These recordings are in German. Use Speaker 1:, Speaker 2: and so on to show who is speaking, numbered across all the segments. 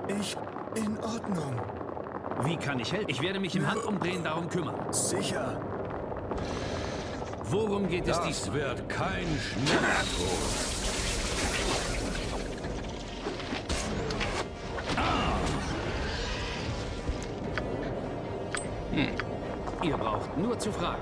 Speaker 1: Ich in Ordnung.
Speaker 2: Wie kann ich helfen? Ich werde mich im Handumdrehen darum kümmern.
Speaker 1: Sicher.
Speaker 2: Worum geht es
Speaker 3: Das
Speaker 2: diesmal?
Speaker 3: wird kein schneller Tod.
Speaker 2: Ihr braucht nur zu fragen.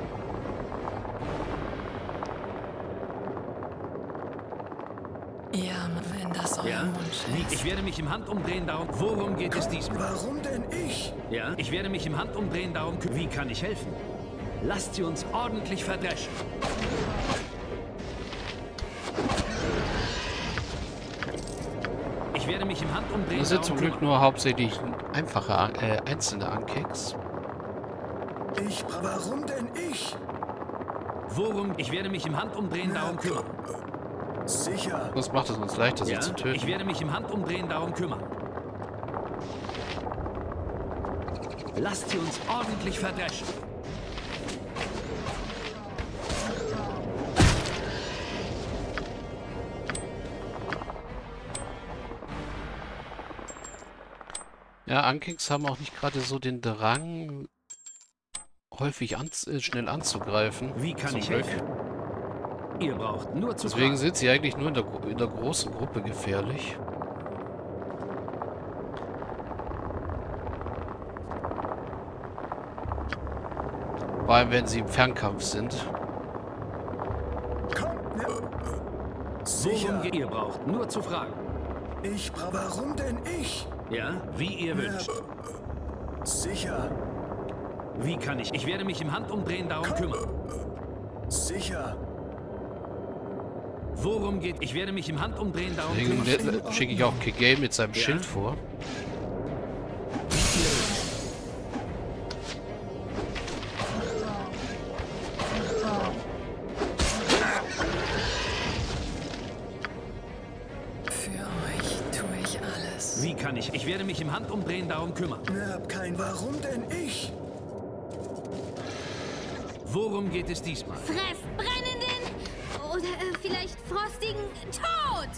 Speaker 4: Ja, wenn das euer
Speaker 2: Ja?
Speaker 4: Wunsch ist.
Speaker 2: Ich werde mich im Handumdrehen darum... Worum geht es diesmal?
Speaker 1: Warum denn ich?
Speaker 2: Ja? Ich werde mich im Handumdrehen darum kümmern. Wie kann ich helfen? Lasst sie uns ordentlich verdreschen. Ich werde mich im Handumdrehen
Speaker 5: Das sind
Speaker 2: darum
Speaker 5: zum Glück
Speaker 2: kümmern.
Speaker 5: nur hauptsächlich einfache einzelne Ankicks.
Speaker 1: Warum denn ich?
Speaker 2: Worum? Ich werde mich im Handumdrehen darum kümmern.
Speaker 1: Sicher.
Speaker 5: Das macht es uns leichter, sie
Speaker 2: Ja?
Speaker 5: zu töten.
Speaker 2: Ich werde mich im Handumdrehen darum kümmern. Lasst sie uns ordentlich verdreschen.
Speaker 5: Ja, Ankicks haben auch nicht gerade so den Drang, häufig schnell anzugreifen.
Speaker 2: Wie kann
Speaker 5: Zum
Speaker 2: ich
Speaker 5: Glück.
Speaker 2: helfen? Ihr braucht nur zu
Speaker 5: Deswegen
Speaker 2: fragen.
Speaker 5: sind sie eigentlich nur in der großen Gruppe gefährlich. Vor allem, wenn sie im Fernkampf sind.
Speaker 1: Kommt, ne?
Speaker 2: Worum
Speaker 1: Sicher.
Speaker 2: geht ihr braucht nur zu fragen.
Speaker 1: Warum denn ich?
Speaker 2: Ja? Wie ihr wünscht.
Speaker 1: Sicher.
Speaker 2: Wie kann ich? Ich werde mich im Handumdrehen darum kümmern.
Speaker 1: Sicher.
Speaker 2: Worum geht? Ich werde mich im Handumdrehen darum
Speaker 5: Deswegen
Speaker 2: kümmern.
Speaker 5: schicke ich auch Kigame mit seinem
Speaker 2: Ja.
Speaker 5: Schild vor.
Speaker 4: Für euch tue ich alles.
Speaker 2: Wie kann ich? Ich werde mich im Handumdrehen darum kümmern.
Speaker 1: Hab kein Warum denn ich?
Speaker 2: Worum geht es diesmal?
Speaker 6: Fress brennenden oder vielleicht frostigen Tod!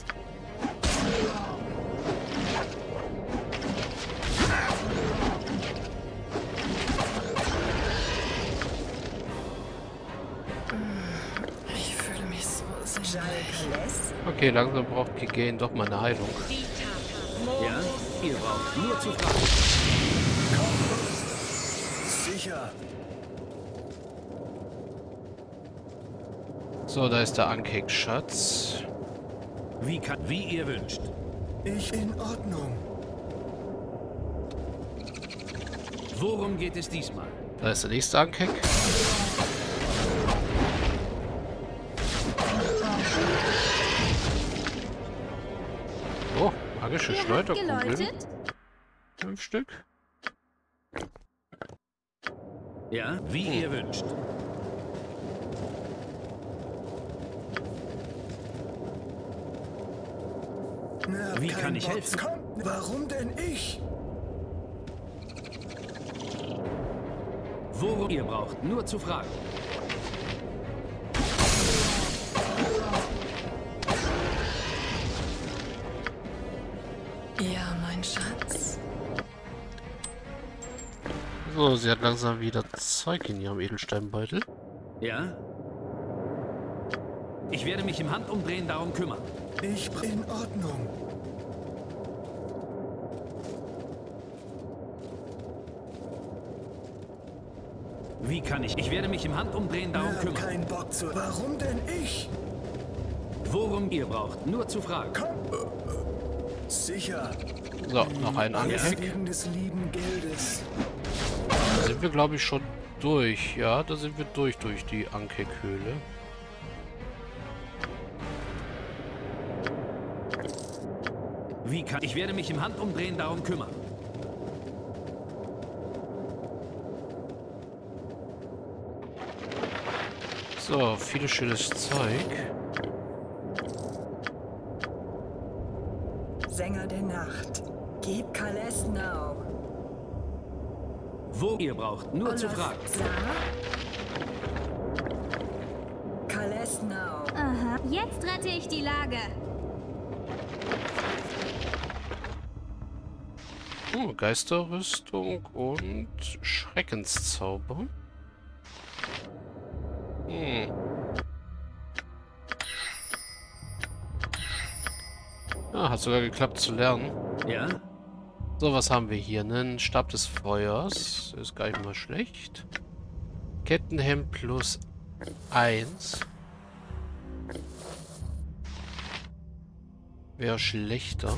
Speaker 4: Ich fühle mich so sicher.
Speaker 5: Okay, langsam braucht Kigame doch mal eine Heilung.
Speaker 2: Ja? Ihr braucht nur zu fragen.
Speaker 1: Sicher.
Speaker 5: So, da ist der Ankick-Schatz.
Speaker 2: Wie ihr wünscht.
Speaker 1: Ich in Ordnung.
Speaker 2: Worum geht es diesmal?
Speaker 5: Da ist der nächste Ankick. Oh, magische
Speaker 6: Ihr habt
Speaker 5: Schleuderkugeln.
Speaker 6: geläutet?
Speaker 5: 5 Stück.
Speaker 2: Ja? Wie ihr wünscht.
Speaker 1: Hab
Speaker 2: Wie
Speaker 1: keinen
Speaker 2: kann ich
Speaker 1: Bock.
Speaker 2: helfen?
Speaker 1: Kommt, warum denn ich?
Speaker 2: Worum ihr braucht nur zu fragen.
Speaker 4: Ja, mein Schatz.
Speaker 5: So, sie hat langsam wieder Zeug in ihrem Edelsteinbeutel.
Speaker 2: Ja? Ich werde mich im Handumdrehen darum kümmern.
Speaker 1: Ich in Ordnung.
Speaker 2: Wie kann ich? Ich werde mich im Handumdrehen darum
Speaker 1: Hab
Speaker 2: kümmern.
Speaker 1: keinen Bock zu. Warum denn ich?
Speaker 2: Worum ihr braucht nur zu fragen.
Speaker 1: Sicher.
Speaker 5: So, noch ein
Speaker 1: Alles
Speaker 5: Ankick.
Speaker 1: wegen des lieben Geldes.
Speaker 5: Da sind wir, glaube ich, schon durch. Ja, da sind wir durch die Ankick-Höhle.
Speaker 2: Wie kann ich? Werde mich im Handumdrehen darum kümmern.
Speaker 5: So, vieles schönes Zeug.
Speaker 7: Sänger der Nacht. Gib Kalesnau.
Speaker 2: Wo ihr braucht nur zu fragen.
Speaker 7: Kalesnau.
Speaker 6: Aha. Jetzt rette ich die Lage.
Speaker 5: Oh, Geisterrüstung und Schreckenszauber. Ah, hat sogar geklappt zu lernen.
Speaker 2: Ja?
Speaker 5: So, was haben wir hier? Einen Stab des Feuers. Ist gar nicht mal schlecht. Kettenhemd plus 1. Wäre schlechter.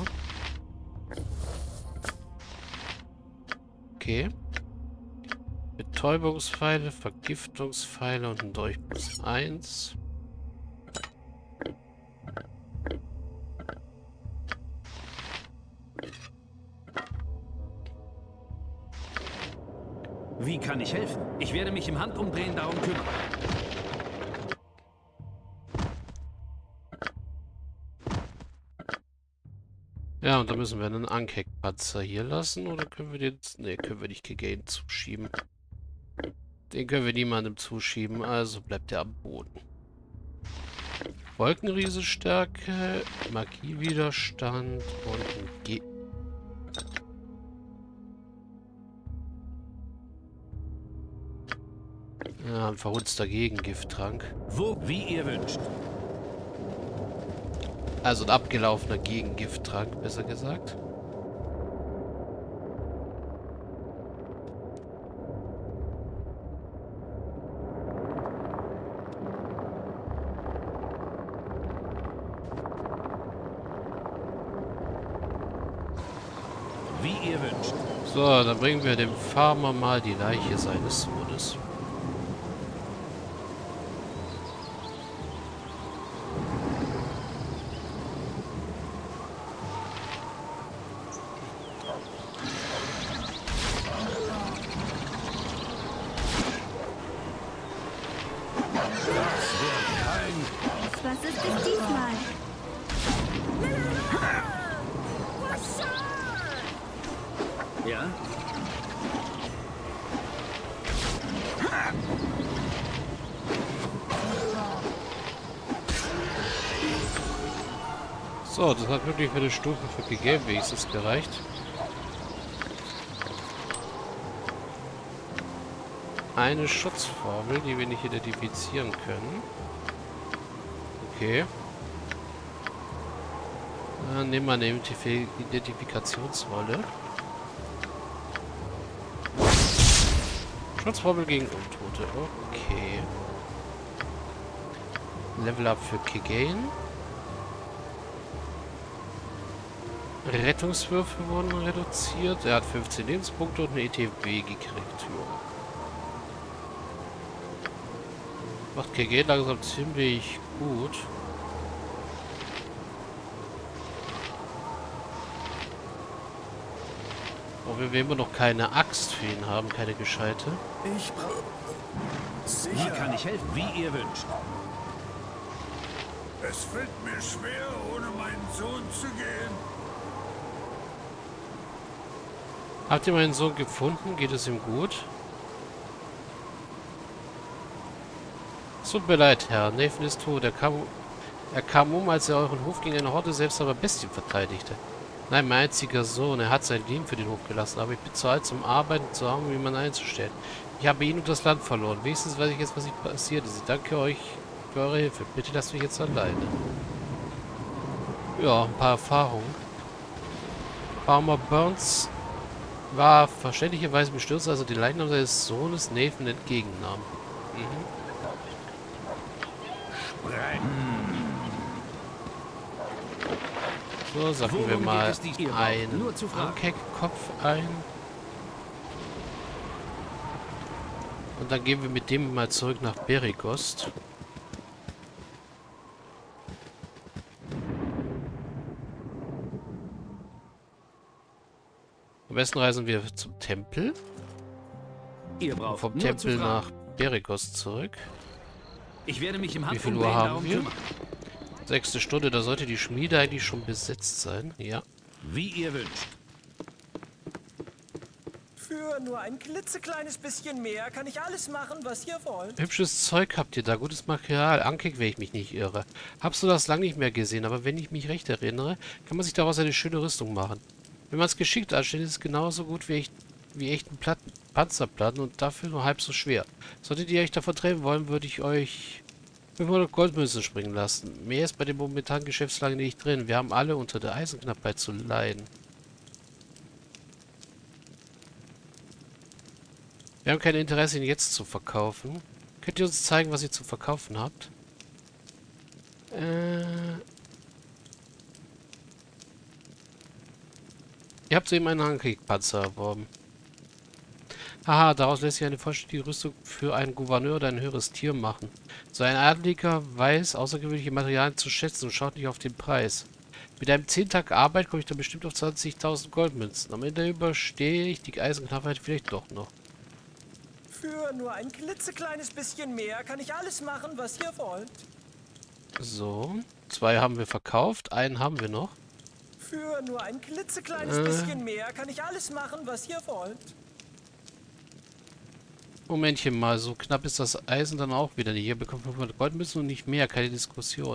Speaker 5: Okay. Betäubungspfeile, Vergiftungspfeile und ein Dolch plus 1.
Speaker 2: Wie kann ich helfen? Ich werde mich im Handumdrehen darum kümmern.
Speaker 5: Ja, und da müssen wir einen Ankek-Panzer hier lassen. Oder können wir den... Ne, können wir nicht Kegane zuschieben. Den können wir niemandem zuschieben. Also bleibt er am Boden. Wolkenriese-Stärke, Magiewiderstand und ein G... Ja, ein verhunzter Gegengifttrank.
Speaker 2: Wo? Wie ihr wünscht.
Speaker 5: Also ein abgelaufener Gegengifttrank, besser gesagt.
Speaker 2: Wie ihr wünscht.
Speaker 5: So, dann bringen wir dem Farmer mal die Leiche seines Sohnes.
Speaker 6: Was ist es diesmal?
Speaker 2: Ja?
Speaker 5: So, das hat wirklich für eine Stufe für Kegame wenigstens gereicht. Eine Schutzformel, die wir nicht identifizieren können. Okay. Dann nehmen wir eine Identifikationsrolle. Schutzformel gegen Untote. Okay. Level Up für Kegane. Rettungswürfe wurden reduziert. Er hat 15 Lebenspunkte und eine ETB gekriegt. Ja. Macht Kegane langsam ziemlich gut. Obwohl wir immer noch keine Axt für ihn haben, keine gescheite.
Speaker 1: Ich brauche...
Speaker 2: Wie
Speaker 1: Sicher.
Speaker 2: kann ich helfen? Wie ihr wünscht.
Speaker 3: Es fällt mir schwer, ohne meinen Sohn zu gehen.
Speaker 5: Habt ihr meinen Sohn gefunden? Geht es ihm gut? Es tut mir leid, Herr. Nathan ist tot. Er kam um, als er euren Hof gegen eine Horde selbst aber Bestien verteidigte. Nein, mein einziger Sohn. Er hat sein Leben für den Hof gelassen, aber ich bin zu alt zum Arbeiten und zu arm, um jemanden einzustellen. Ich habe ihn und das Land verloren. Wenigstens weiß ich jetzt, was passiert ist. Ich danke euch für eure Hilfe. Bitte lasst mich jetzt alleine. Ja, ein paar Erfahrungen. Farmer Burns war verständlicherweise bestürzt, als er den Leichnam seines Sohnes Nathan entgegennahm. So, sacken wir
Speaker 2: Worum
Speaker 5: mal
Speaker 2: geht es dir?
Speaker 5: einen
Speaker 2: Nur zu fragen.
Speaker 5: Ankek-Kopf ein. Und dann gehen wir mit dem mal zurück nach Beregost. Am besten reisen wir zum Tempel.
Speaker 2: Ihr braucht
Speaker 5: Vom
Speaker 2: nur
Speaker 5: Tempel
Speaker 2: zu fragen.
Speaker 5: nach Beregost zurück.
Speaker 2: Ich werde mich im
Speaker 5: Wie viel
Speaker 2: Handumdrehen
Speaker 5: Uhr haben
Speaker 2: darum
Speaker 5: wir?
Speaker 2: kümmern.
Speaker 5: 6. Stunde, da sollte die Schmiede eigentlich schon besetzt sein. Ja.
Speaker 2: Wie ihr wünscht.
Speaker 8: Für nur ein klitzekleines bisschen mehr kann ich alles machen, was ihr wollt.
Speaker 5: Hübsches Zeug habt ihr da, gutes Material. Ankek, wenn ich mich nicht irre. Habst du das lang nicht mehr gesehen, aber wenn ich mich recht erinnere, kann man sich daraus eine schöne Rüstung machen. Wenn man es geschickt anstellt, ist es genauso gut wie echten Panzerplatten und dafür nur halb so schwer. Solltet ihr euch davon trennen wollen, würde ich euch 500 Goldmünzen springen lassen. Mehr ist bei der momentanen Geschäftslage nicht drin. Wir haben alle unter der Eisenknappheit zu leiden. Wir haben kein Interesse, ihn jetzt zu verkaufen. Könnt ihr uns zeigen, was ihr zu verkaufen habt? Ihr habt soeben einen Angriffspanzer erworben. Haha, daraus lässt sich eine vollständige Rüstung für einen Gouverneur oder ein höheres Tier machen. So ein Adliger weiß außergewöhnliche Materialien zu schätzen und schaut nicht auf den Preis. Mit einem 10 Tag Arbeit komme ich dann bestimmt auf 20.000 Goldmünzen. Am Ende überstehe ich die Eisenknappheit vielleicht doch noch.
Speaker 8: Für nur ein klitzekleines bisschen mehr kann ich alles machen, was ihr wollt.
Speaker 5: So, 2 haben wir verkauft, einen haben wir noch.
Speaker 8: Für nur ein klitzekleines bisschen mehr kann ich alles machen, was ihr wollt.
Speaker 5: Momentchen mal, so knapp ist das Eisen dann auch wieder nicht. Ihr bekommt 500 Goldmünzen und nicht mehr, keine Diskussion.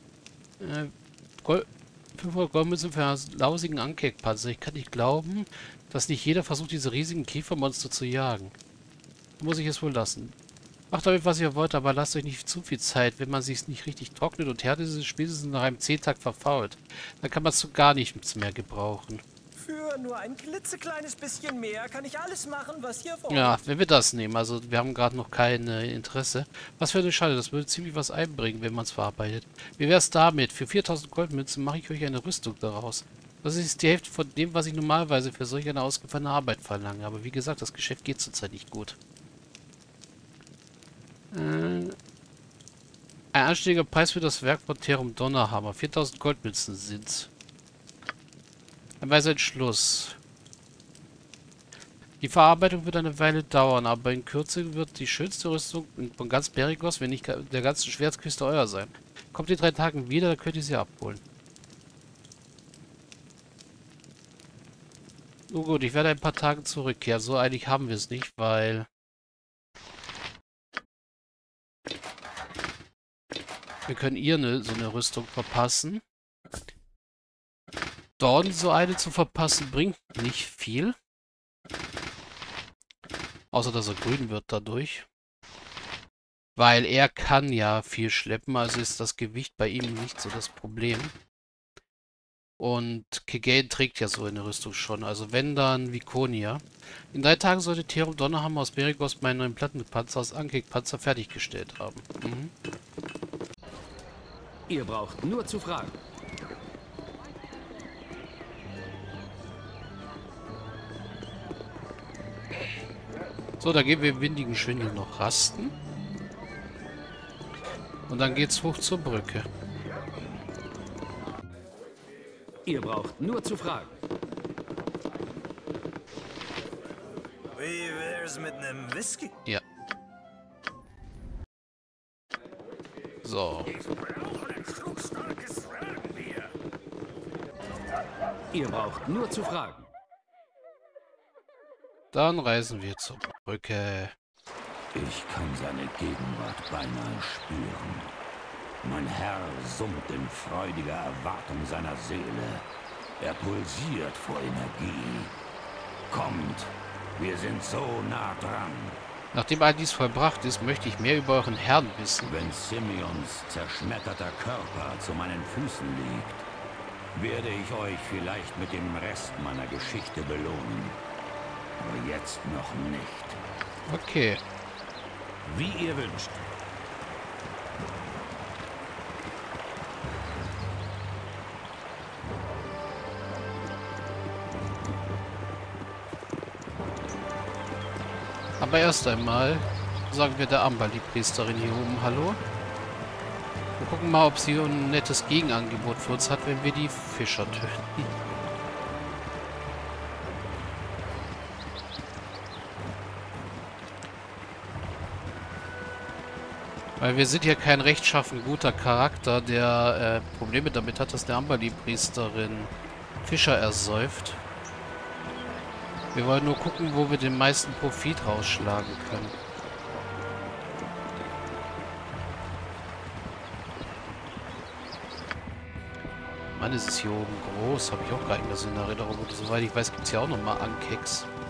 Speaker 5: 500 Goldmünzen für einen lausigen Ankeckpanzer. Ich kann nicht glauben, dass nicht jeder versucht, diese riesigen Käfermonster zu jagen. Muss ich es wohl lassen. Macht damit, was ihr wollt, aber lasst euch nicht zu viel Zeit. Wenn man sich nicht richtig trocknet und härtet, ist es spätestens nach einem 10 Tag verfault. Dann kann man es zu gar nichts mehr gebrauchen.
Speaker 8: Für nur ein klitzekleines bisschen mehr kann ich alles machen, was ihr wollt.
Speaker 5: Ja, wenn wir das nehmen. Also wir haben gerade noch kein Interesse. Was für eine Schade. Das würde ziemlich was einbringen, wenn man es verarbeitet. Wie wäre es damit? Für 4000 Goldmünzen mache ich euch eine Rüstung daraus. Das ist die Hälfte von dem, was ich normalerweise für solch eine ausgefallene Arbeit verlange. Aber wie gesagt, das Geschäft geht zurzeit nicht gut. Ein anständiger Preis für das Werk von Therum Donnerhammer. 4000 Goldmünzen sind's. Ein weiser Entschluss. Die Verarbeitung wird eine Weile dauern, aber in Kürze wird die schönste Rüstung von ganz Perigos, wenn nicht der ganzen Schwertküste, euer sein. Kommt in 3 Tagen wieder, dann könnt ihr sie abholen. Nun gut, ich werde ein paar Tage zurückkehren. So eilig haben wir es nicht, weil... wir können ihr so eine Rüstung verpassen. Dort so eine zu verpassen bringt nicht viel. Außer, dass er grün wird dadurch. Weil er kann ja viel schleppen, also ist das Gewicht bei ihm nicht so das Problem. Und Kegane trägt ja so eine Rüstung schon, also wenn dann Vikonia. In 3 Tagen sollte Therum Donnerhammer aus Perigos meinen neuen Plattenpanzer aus Ankeckpanzer fertiggestellt haben.
Speaker 2: Ihr braucht nur zu fragen.
Speaker 5: So, da gehen wir im windigen Schwindel noch rasten. Und dann geht's hoch zur Brücke.
Speaker 2: Ihr braucht nur zu fragen.
Speaker 1: Wie wär's mit einem Whisky?
Speaker 5: Ja. So.
Speaker 2: Ihr braucht nur zu fragen.
Speaker 5: Dann reisen wir zur Brücke.
Speaker 3: Ich kann seine Gegenwart beinahe spüren. Mein Herr summt in freudiger Erwartung seiner Seele. Er pulsiert vor Energie. Kommt, wir sind so nah dran.
Speaker 5: Nachdem all dies vollbracht ist, möchte ich mehr über euren Herrn wissen.
Speaker 3: Wenn Simeons zerschmetterter Körper zu meinen Füßen liegt, werde ich euch vielleicht mit dem Rest meiner Geschichte belohnen. Aber jetzt noch nicht.
Speaker 5: Okay.
Speaker 3: Wie ihr wünscht.
Speaker 5: Aber erst einmal sagen wir der Ambali-Priesterin hier oben Hallo. Wir gucken mal, ob sie ein nettes Gegenangebot für uns hat, wenn wir die Fischer töten. Weil wir sind ja kein rechtschaffen guter Charakter, der Probleme damit hat, dass der Ambali-Priesterin Fischer ersäuft. Wir wollen nur gucken, wo wir den meisten Profit rausschlagen können. Mann, ist es hier oben groß. Habe ich auch gar nicht mehr so in Erinnerung. Und soweit ich weiß, gibt es ja auch nochmal Ankeks.